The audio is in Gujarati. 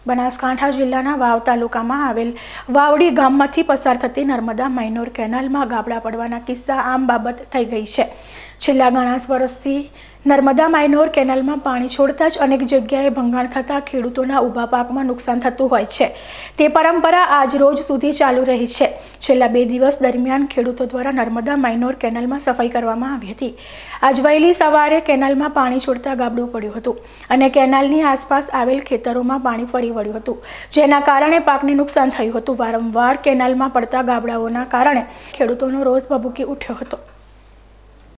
બનાસકાંઠા જિલ્લાના વાવ તાલુકામાં આવેલ વાવડી ગામમાંથી પસાર થતી નર્મદા માઇનોર કેનાલમાં ગાબડા પડવાના કિસ્સા આમ બાબત થઈ ગઈ છે। છેલ્લા ઘણા વર્ષથી નર્મદા માઇનોર કેનાલમાં પાણી છોડતા જ અનેક જગ્યાએ ભંગાણ થતા ખેડૂતોના ઊભા પાકમાં નુકસાન થતું હોય છે। તે પરંપરા આજ રોજ સુધી ચાલુ રહી છે। છેલ્લા 2 દિવસ દરમિયાન ખેડૂતો દ્વારા નર્મદા માઇનોર કેનાલમાં સફાઈ કરવામાં આવી હતી। આજ વહેલી સવારે કેનાલમાં પાણી છોડતા ગાબડું પડ્યું હતું અને કેનાલની આસપાસ આવેલ ખેતરોમાં પાણી ફરી વળ્યું હતું, જેના કારણે પાકને નુકસાન થયું હતું। વારંવાર કેનાલમાં પડતા ગાબડાઓના કારણે ખેડૂતોનો રોષ ભભૂકી ઉઠ્યો હતો।